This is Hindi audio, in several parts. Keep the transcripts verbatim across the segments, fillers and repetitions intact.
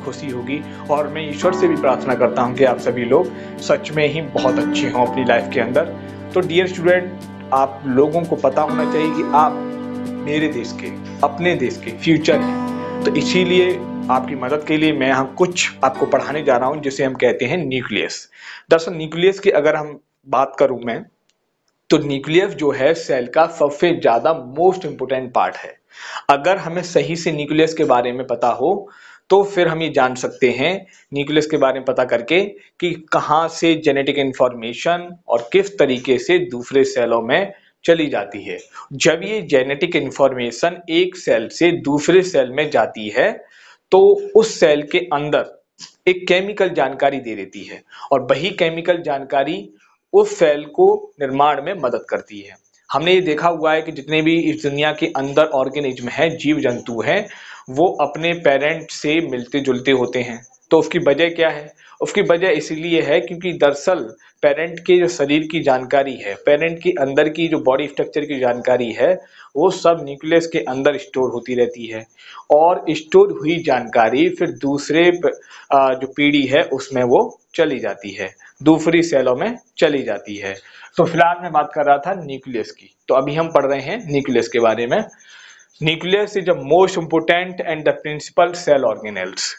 खुशी होगी। और मैं ईश्वर से भी प्रार्थना करता हूँ कि आप सभी लोग सच में ही बहुत अच्छे हों अपनी लाइफ के अंदर। तो डियर स्टूडेंट, आप लोगों को पता होना चाहिए कि आप मेरे देश के, अपने देश के फ्यूचर हैं। तो इसीलिए आपकी मदद के लिए मैं यहाँ कुछ आपको पढ़ाने जा रहा हूँ जिसे हम कहते हैं न्यूक्लियस। दरअसल न्यूक्लियस की अगर हम बात करूँ मैं, तो न्यूक्लियस जो है सेल का सबसे ज्यादा मोस्ट इंपोर्टेंट पार्ट है। अगर हमें सही से न्यूक्लियस के बारे में पता हो तो फिर हम ये जान सकते हैं न्यूक्लियस के बारे में पता करके कि कहाँ से जेनेटिक इंफॉर्मेशन और किस तरीके से दूसरे सेलों में चली जाती है। जब ये जेनेटिक इंफॉर्मेशन एक सेल से दूसरे सेल में जाती है तो उस सेल के अंदर एक केमिकल जानकारी दे देती है और वही केमिकल जानकारी उस सेल को निर्माण में मदद करती है। हमने ये देखा हुआ है कि जितने भी इस दुनिया के अंदर ऑर्गेनिज्म हैं, जीव जंतु हैं, वो अपने पेरेंट से मिलते जुलते होते हैं। तो उसकी वजह क्या है? उसकी वजह इसीलिए है क्योंकि दरअसल पेरेंट के जो शरीर की जानकारी है, पेरेंट के अंदर की जो बॉडी स्ट्रक्चर की जानकारी है, वो सब न्यूक्लियस के अंदर स्टोर होती रहती है और स्टोर हुई जानकारी फिर दूसरे जो पीढ़ी है उसमें वो चली जाती है, दूसरी सेलों में चली जाती है। तो फिलहाल मैं बात कर रहा था न्यूक्लियस की, तो अभी हम पढ़ रहे हैं न्यूक्लियस के बारे में। Nucleus is the most important and the principal cell organelles.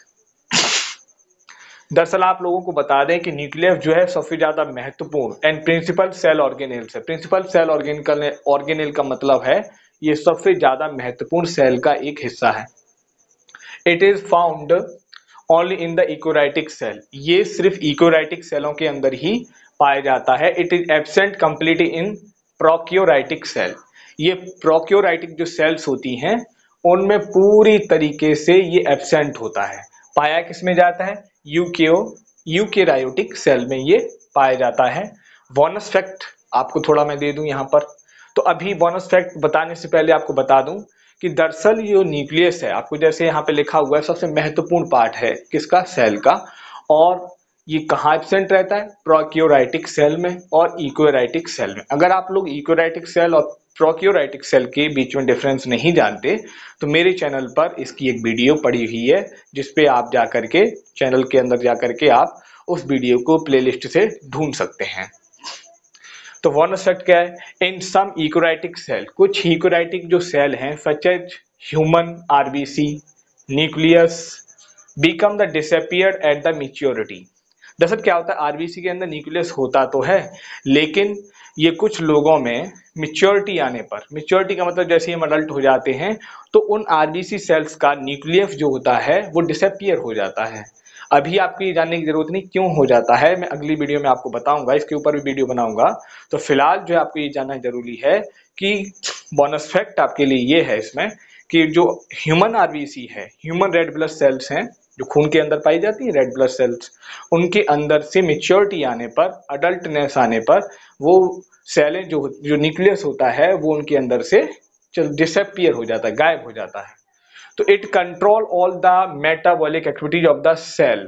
दरअसल आप लोगों को बता दें कि न्यूक्लियस जो है सबसे ज्यादा महत्वपूर्ण एंड प्रिंसिपल सेल ऑर्गेनेल्स है। प्रिंसिपल सेल ऑर्गेनिकल ऑर्गेनेल का मतलब है ये सबसे ज्यादा महत्वपूर्ण सेल का एक हिस्सा है। It is found only in the eukaryotic cell. ये सिर्फ यूकैरियोटिक सेलों के अंदर ही पाया जाता है। It is absent completely in prokaryotic cell. ये प्रोकैरियोटिक जो सेल्स होती हैं उनमें पूरी तरीके से ये एब्सेंट होता है। पाया किसमें जाता है? यूकेओ यूकैरियोटिक सेल में ये पाया जाता है। बोनस फैक्ट आपको थोड़ा मैं दे दूं यहाँ पर। तो अभी बोनस फैक्ट बताने से पहले आपको बता दूं कि दरअसल ये न्यूक्लियस है, आपको जैसे यहाँ पे लिखा हुआ है, सबसे महत्वपूर्ण पार्ट है किसका? सेल का। और ये कहाँ एब्सेंट रहता है? प्रोकैरियोटिक सेल में और यूकैरियोटिक सेल में। अगर आप लोग यूकैरियोटिक सेल और प्रोकैरियोटिक सेल के बीच में डिफरेंस नहीं जानते तो मेरे चैनल पर इसकी एक वीडियो पड़ी हुई है जिसपे आप जा करके चैनल के अंदर जा करके आप उस वीडियो को प्लेलिस्ट से ढूंढ सकते हैं। तो बोनस फैक्ट क्या है? इन सम यूकैरियोटिक सेल, कुछ यूकैरियोटिक जो सेल हैं such as human RBC, nucleus become the disappeared at the maturity. दरअसल क्या होता है, आरबीसी के अंदर न्यूक्लियस होता तो है लेकिन ये कुछ लोगों में मैच्योरिटी आने पर, मैच्योरिटी का मतलब जैसे हम अडल्ट हो जाते हैं तो उन आरबीसी सेल्स का न्यूक्लियस जो होता है वो डिसअपीयर हो जाता है। अभी आपको ये जानने की जरूरत नहीं क्यों हो जाता है, मैं अगली वीडियो में आपको बताऊंगा, इसके ऊपर भी वीडियो बनाऊंगा। तो फिलहाल जो है आपको ये जानना जरूरी है कि बोनस फैक्ट आपके लिए ये है इसमें कि जो ह्यूमन आरबीसी है, ह्यूमन रेड ब्लड सेल्स हैं जो खून के अंदर पाई जाती है, रेड ब्लड सेल्स, उनके अंदर से मैच्योरिटी आने पर, अडल्टनेस आने पर वो सेलें जो जो न्यूक्लियस होता है वो उनके अंदर से डिसअपीयर हो जाता है, गायब हो जाता है। तो it control all the metabolic activities of the cell.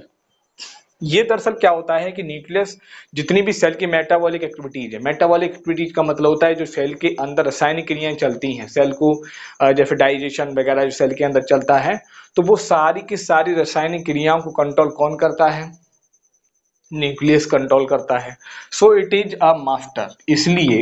ये दरअसल क्या होता है कि न्यूक्लियस जितनी भी सेल की मेटाबॉलिक एक्टिविटीज है, मेटाबॉलिक एक्टिविटीज का मतलब होता है जो सेल के अंदर रासायनिक क्रियाएं चलती हैं, सेल को जैसे डाइजेशन वगैरह जो सेल के अंदर चलता है, तो वो सारी की सारी रासायनिक क्रियाओं को कंट्रोल कौन करता है? न्यूक्लियस कंट्रोल करता है। So it is a master, इसलिए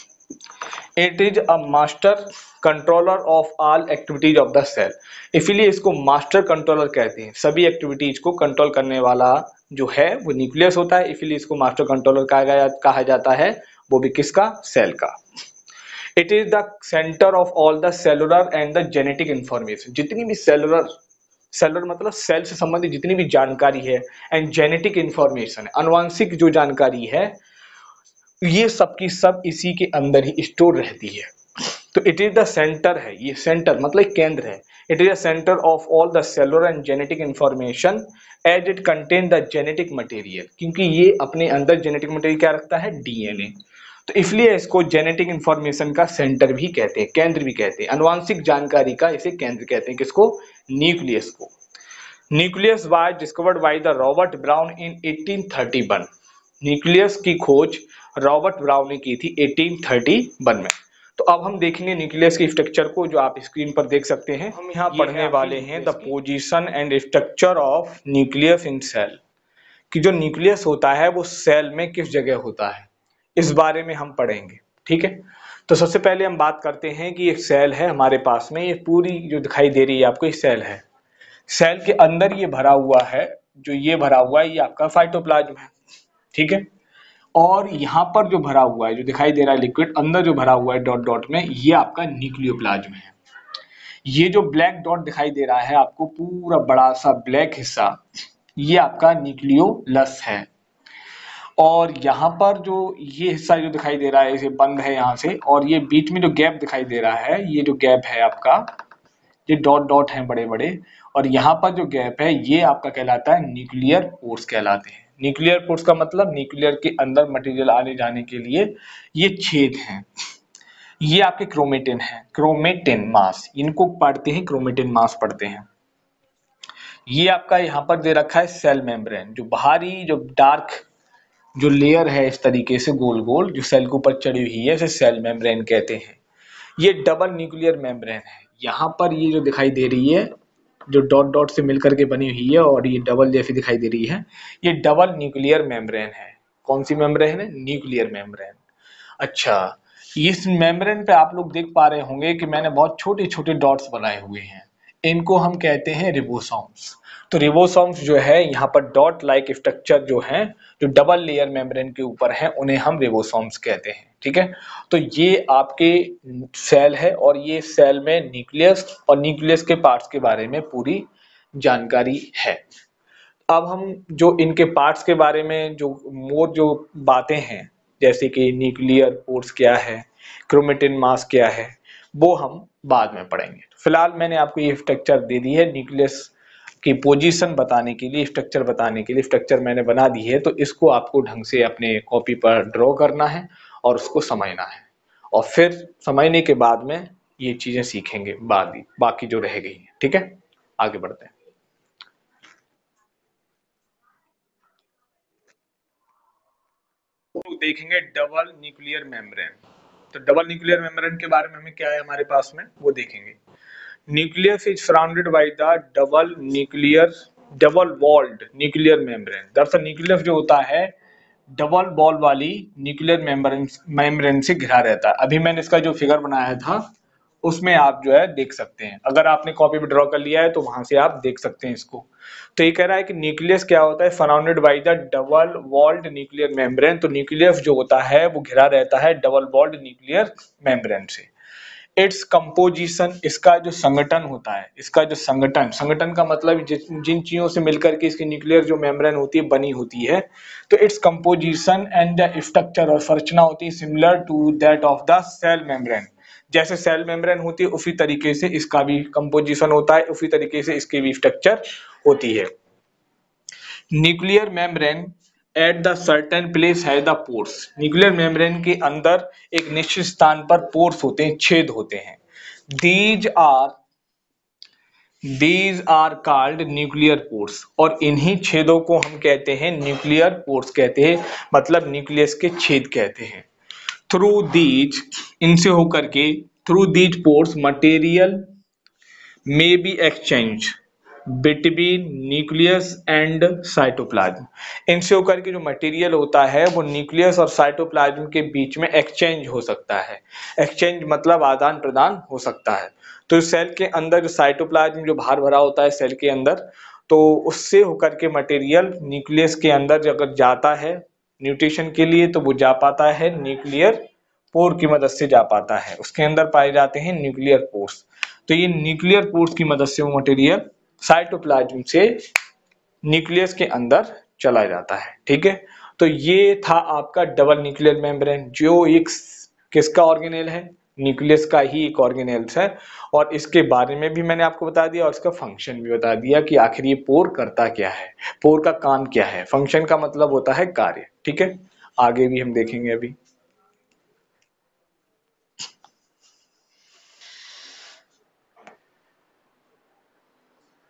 it is a master controller of all activities of the cell. इसीलिए इसको मास्टर कंट्रोलर कहते हैं। सभी एक्टिविटीज को कंट्रोल करने वाला जो है वो न्यूक्लियस होता है, इसीलिए इसको मास्टर कंट्रोलर कहा कहा जाता है, वो भी किसका? सेल का। It is the centre of all the cellular and the genetic information. जितनी भी सेलुलर, सेलुलर मतलब सेल से संबंधित जितनी भी जानकारी है, एंड जेनेटिक इंफॉर्मेशन, अनुवांशिक जो जानकारी है, ये सब की सब इसी के अंदर ही स्टोर रहती है। तो इट इज द सेंटर है, ये सेंटर मतलब केंद्र है। It is the centre of all the cellular and genetic information as it contain the genetic material, क्योंकि ये अपने अंदर जेनेटिक मटेरियल क्या रखता है? डीएनए। तो इसलिए इसको जेनेटिक इंफॉर्मेशन का सेंटर भी कहते हैं, केंद्र भी कहते हैं, अनुवांशिक जानकारी का इसे केंद्र कहते हैं। किसको? न्यूक्लियस को। Nucleus was discovered by the Robert Brown in eighteen thirty one. Nucleus की खोज रॉबर्ट ब्राउन ने की थी एटीन थर्टी वन में। तो अब हम देखेंगे न्यूक्लियस के स्ट्रक्चर को, जो आप स्क्रीन पर देख सकते हैं। हम यहाँ पढ़ने वाले हैं the position and structure of nucleus in cell, कि जो न्यूक्लियस होता है वो सेल में किस जगह होता है, इस बारे में हम पढ़ेंगे। ठीक है, तो सबसे पहले हम बात करते हैं कि एक सेल है हमारे पास में, ये पूरी जो दिखाई दे रही है आपको ये सेल है। सेल के अंदर ये भरा हुआ है, जो ये भरा हुआ है ये आपका साइटोप्लाज्म है। ठीक है, और यहाँ पर जो भरा हुआ है, जो दिखाई दे रहा है लिक्विड, अंदर जो भरा हुआ है डॉट डॉट में, ये आपका न्यूक्लियोप्लाज्म है। ये जो ब्लैक डॉट दिखाई दे रहा है आपको, पूरा बड़ा सा ब्लैक हिस्सा, ये आपका न्यूक्लियोलस है। और यहाँ पर जो ये हिस्सा जो दिखाई दे रहा है, इसे बंद है यहाँ से, और ये बीच में जो गैप दिखाई दे रहा है, ये जो गैप है आपका, ये डॉट डॉट हैं बड़े बड़े, और यहाँ पर जो गैप है ये आपका कहलाता है न्यूक्लियर पोर्स कहलाते हैं। न्यूक्लियर पोर्स का मतलब न्यूक्लियर के अंदर मटेरियल आने जाने के लिए ये छेद हैं। ये आपके क्रोमेटिन है, क्रोमेटिन मास, इनको पढ़ते हैं, क्रोमेटिन मास पढ़ते हैं। ये आपका यहाँ पर दे रखा है सेल मेम्ब्रेन, जो बाहरी जो डार्क जो लेयर है इस तरीके से गोल गोल जो सेल के ऊपर चढ़ी हुई है, इसे सेल मेम्ब्रेन कहते हैं। ये डबल न्यूक्लियर मेम्ब्रेन है। यहाँ पर ये जो दिखाई दे रही है, जो डॉट डॉट से मिलकर के बनी हुई है और ये डबल जैसी दिखाई दे रही है, ये डबल न्यूक्लियर मेम्ब्रेन है। कौन सी मेम्ब्रेन है? Nuclear membrane. अच्छा, इस मेम्ब्रेन पे आप लोग देख पा रहे होंगे कि मैंने बहुत छोटे छोटे डॉट्स बनाए हुए हैं, इनको हम कहते हैं रिबोसोम्स। तो रिबोसोम्स जो है यहाँ पर डॉट लाइक स्ट्रक्चर जो है, जो डबल लेयर मेम्ब्रेन के ऊपर है, उन्हें हम रिबोसोम्स कहते हैं। ठीक है, तो ये आपके सेल है और ये सेल में न्यूक्लियस और न्यूक्लियस के पार्ट्स के बारे में पूरी जानकारी है। अब हम जो इनके पार्ट्स के बारे में जो मोर जो बातें हैं, जैसे कि न्यूक्लियर पोर्स क्या है, क्रोमेटिन मास क्या है, वो हम बाद में पढ़ेंगे। फिलहाल मैंने आपको ये स्ट्रक्चर दे दी है, न्यूक्लियस की पोजीशन बताने के लिए, स्ट्रक्चर बताने के लिए स्ट्रक्चर मैंने बना दी है। तो इसको आपको ढंग से अपने कॉपी पर ड्रॉ करना है और उसको समझना है, और फिर समझने के बाद में ये चीजें सीखेंगे बाद बाकी जो रह गई है। ठीक है, आगे बढ़ते हैं। तो देखेंगे डबल न्यूक्लियर मेम्ब्रेन। तो डबल न्यूक्लियर मेम्ब्रेन के बारे में हमें क्या है हमारे पास में वो देखेंगे। Nucleus is surrounded by the double nuclear double walled nuclear membrane. दरअसल न्यूक्लियस जो होता है डबल बॉल वाली न्यूक्लियर मेम्ब्रेन मेम्ब्रेन से घिरा रहता है। अभी मैंने इसका जो फिगर बनाया था उसमें आप जो है देख सकते हैं, अगर आपने कॉपी पे ड्रॉ कर लिया है तो वहां से आप देख सकते हैं इसको। तो ये कह रहा है कि न्यूक्लियस क्या होता है, surrounded by the double walled nuclear membrane. तो न्यूक्लियस जो होता है वो घिरा रहता है डबल वॉल्ड न्यूक्लियर मेम्ब्रेन से। इट्स कंपोजिशन, इसका जो संगठन होता है, इसका जो संगठन, संगठन का मतलब जिन चीजों से मिलकर के इसकी न्यूक्लियर जो मेम्ब्रेन होती है बनी होती है, तो its composition and the structure और संरचना होती है similar to that of the cell membrane. जैसे सेल मेम्ब्रेन होती है उसी तरीके से इसका भी कंपोजिशन होता है, उसी तरीके से इसकी भी स्ट्रक्चर होती है। Nuclear membrane at the certain place है द पोर्स। न्यूक्लियर मेम्ब्रेन के अंदर एक निश्चित स्थान पर पोर्स होते हैं, छेद होते हैं। These are these are called nuclear pores, और इन्हीं छेदों को हम कहते हैं न्यूक्लियर पोर्स कहते हैं, मतलब न्यूक्लियस के छेद कहते हैं। थ्रू दीज, इनसे होकर के, through these pores material may be exchange between nucleus and cytoplasm. इनसे होकर के जो मटेरियल होता है वो न्यूक्लियस और साइटोप्लाज्म के बीच में एक्सचेंज हो सकता है। एक्सचेंज मतलब आदान प्रदान हो सकता है। तो सेल के अंदर जो साइटोप्लाज्म जो बाहर भरा होता है सेल के अंदर, तो उससे होकर के मटेरियल न्यूक्लियस के अंदर अगर जाता है न्यूट्रिशन के लिए, तो वो जा पाता है न्यूक्लियर पोर की मदद से जा पाता है। उसके अंदर पाए जाते हैं न्यूक्लियर पोर्स। तो ये न्यूक्लियर पोर्स की मदद से वो मटेरियल साइटोप्लाज्म से न्यूक्लियस के अंदर चला जाता है। ठीक है, तो ये था आपका डबल न्यूक्लियर मेम्ब्रेन, जो एक किसका ऑर्गेनेल है, न्यूक्लियस का ही एक ऑर्गेनेल्स है। और इसके बारे में भी मैंने आपको बता दिया और इसका फंक्शन भी बता दिया कि आखिर ये पोर करता क्या है, पोर का काम क्या है। फंक्शन का मतलब होता है कार्य। ठीक है, आगे भी हम देखेंगे अभी।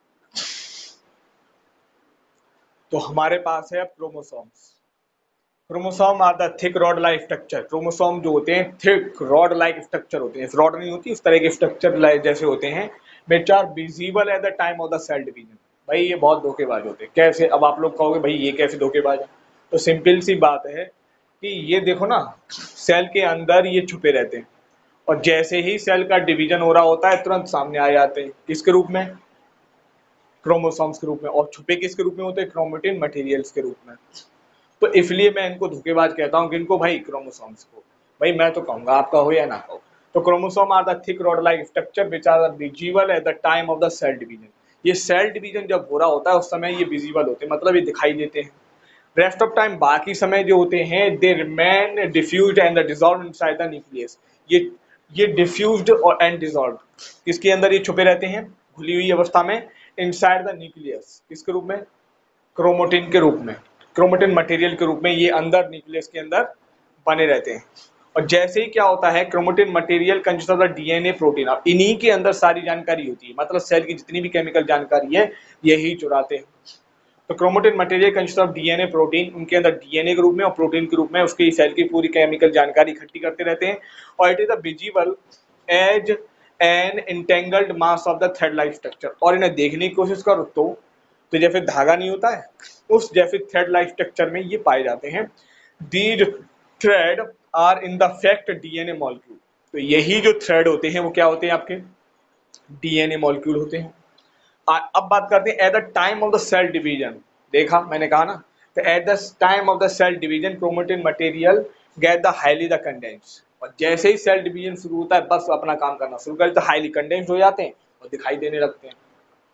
तो हमारे पास है chromosomes. Chromosome are the thick rod like structure. Chromosome जो होते हैं थिक रॉड लाइक स्ट्रक्चर होते हैं, रॉड नहीं होती उस तरह के स्ट्रक्चर जैसे होते हैं, which are visible at the time of the cell division. भाई ये बहुत धोखेबाज होते हैं। कैसे? अब आप लोग कहोगे भाई ये कैसे धोखेबाज है? तो सिंपल सी बात है कि ये देखो ना, सेल के अंदर ये छुपे रहते हैं और जैसे ही सेल का डिवीजन हो रहा होता है तुरंत सामने आ जाते हैं। किसके रूप में? क्रोमोसोम्स के रूप में। और छुपे किसके रूप में होते हैं? क्रोमेटिन मटेरियल्स के रूप में। तो इसलिए मैं इनको धोखेबाज कहता हूँ। किनको भाई? क्रोमोसोम्स को। भाई मैं तो कहूंगा, आपका हो या ना हो। तो chromosome are the thick rod like structure which are visible at the time of the cell division. ये सेल डिवीजन जब हो रहा होता है उस समय ये विजिबल होते हैं, मतलब ये दिखाई देते हैं। रेस्ट ऑफ टाइम, बाकी समय जो होते हैं, they remain diffused and dissolved inside the nucleus. ये ये डिफ्यूज्ड और एंड डिसॉल्व्ड किसके अंदर ये छुपे रहते हैं? घुली हुई अवस्था में, इनसाइड द न्यूक्लियस। किसके रूप में? क्रोमोटिन के रूप में, क्रोमेटिन मटेरियल के रूप में ये अंदर न्यूक्लियस के अंदर बने रहते हैं। और जैसे ही क्या होता है, chromatin material consist of the DNA protein. अब इन्हीं के अंदर सारी जानकारी होती है, मतलब सेल की जितनी भी केमिकल जानकारी है यही चुराते हैं। तो chromatin material consist of DNA protein, उनके अंदर डीएनए के रूप में और प्रोटीन के रूप में उसकी सेल की पूरी केमिकल जानकारी इकट्ठी करते रहते हैं। और it is a visible as an entangled mass of the thread like structure. और इन्हें देखने की कोशिश करो तो तो जैसे धागा नहीं होता है, उस जैसे थ्रेड लाइक स्ट्रक्चर में ये पाए जाते हैं। These thread are in the fact DNA molecule. तो यही जो थ्रेड होते हैं वो क्या होते हैं? आपके डीएनए मॉलिक्यूल होते हैं। अब बात करते हैं at the time of the cell division. देखा मैंने कहा ना, तो at the time of the cell division chromatin material get the highly the condense. और जैसे ही सेल डिवीजन शुरू होता है बस अपना काम करना शुरू कर तो हाईली कंडेंस हो जाते हैं और दिखाई देने लगते हैं।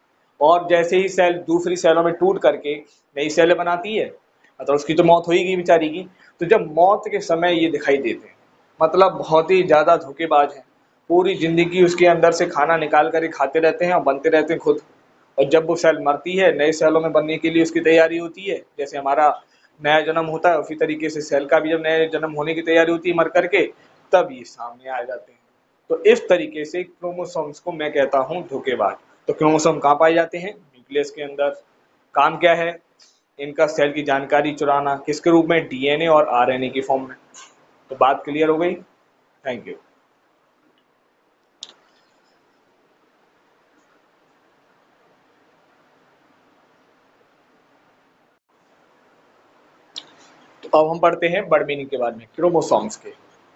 और जैसे ही सेल दूसरी सेलों में टूट करके नई सेलें बनाती है, मतलब उसकी तो मौत होगी बेचारी की। तो जब मौत के समय ये दिखाई देते हैं, मतलब बहुत ही ज़्यादा धोखेबाज है। पूरी ज़िंदगी उसके अंदर से खाना निकाल कर ही खाते रहते हैं और बनते रहते हैं खुद। और जब वो सेल मरती है, नए सेलों में बनने के लिए उसकी तैयारी होती है, जैसे हमारा नया जन्म होता है उसी तरीके से सेल का भी जब नया जन्म होने की तैयारी होती है मर करके, तब ये सामने आ जाते हैं। तो इस तरीके से क्रोमोसोम्स को मैं कहता हूँ धोखेबाज। तो क्रोमोसोम कहाँ पाए जाते हैं? न्यूक्लियस के अंदर। काम क्या है इनका? सेल की जानकारी चुराना। किसके रूप में? डीएनए और आरएनए की फॉर्म में। तो बात क्लियर हो गई? Thank you. तो अब हम पढ़ते हैं बर्ड मीनिंग के बारे में, क्रोमोसोम्स के।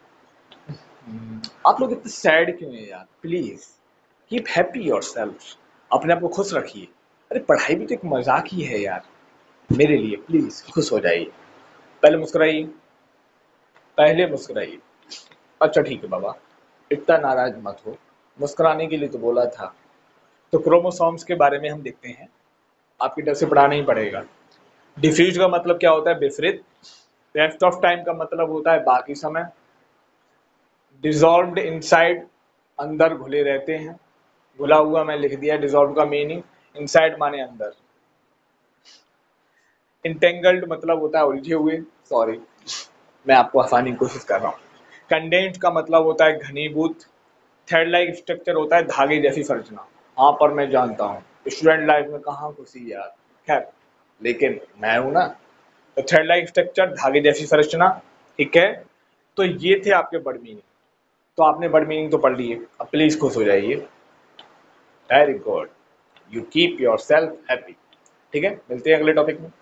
आप लोग इतने सैड क्यों हैं यार? Please keep happy yourself. अपने आप को खुश रखिए। अरे पढ़ाई भी तो एक मजाक ही है यार। मेरे लिए प्लीज खुश हो जाइए। पहले मुस्कुराइए, पहले मुस्कुराइए। अच्छा ठीक है बाबा, इतना नाराज मत हो, मुस्कुराने के लिए तो बोला था। तो क्रोमोसोम्स के बारे में हम देखते हैं। आपकी डर से पढ़ाना ही पड़ेगा। डिफ्यूज का मतलब क्या होता है? विपरीत। रेस्ट ऑफ टाइम का मतलब होता है बाकी समय। डिजॉल्व्ड इनसाइड, अंदर घुले रहते हैं। घुला हुआ मैं लिख दिया डिजॉल्व का मीनिंग। इनसाइड माने अंदर। इंटेंगल्ड मतलब होता है उलझे हुए। सॉरी, मैं आपको आसानी की कोशिश कर रहा हूँ। कंडेंस्ड का मतलब होता है घनीभूत। थ्रेड लाइक स्ट्रक्चर होता है धागे जैसी संरचना। हाँ पर मैं जानता हूँ स्टूडेंट लाइफ में कहाँ खुशी यार, खैर लेकिन मैं हूं ना। तो थ्रेड लाइक स्ट्रक्चर, धागे जैसी संरचना, ठीक है। तो ये थे आपके वर्ड मीनिंग। तो आपने वर्ड मीनिंग तो पढ़ लिए, अब प्लीज खुश हो जाइए। Very good, you keep your self happy. ठीक है, मिलते हैं अगले टॉपिक में।